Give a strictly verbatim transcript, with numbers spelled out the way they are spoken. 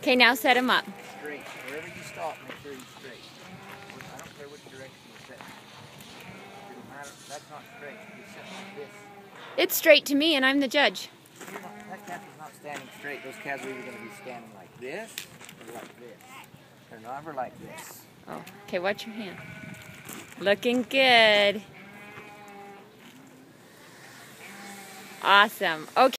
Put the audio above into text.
Okay, now set him up. Straight. Wherever you stop, make sure he's straight. I don't care which direction you set. It doesn't matter. That's not straight. You set like this. It's straight to me, and I'm the judge. You're not, that calf is not standing straight. Those calves are either going to be standing like this or like this. They're never like this. Oh, okay, watch your hand. Looking good. Awesome. Okay.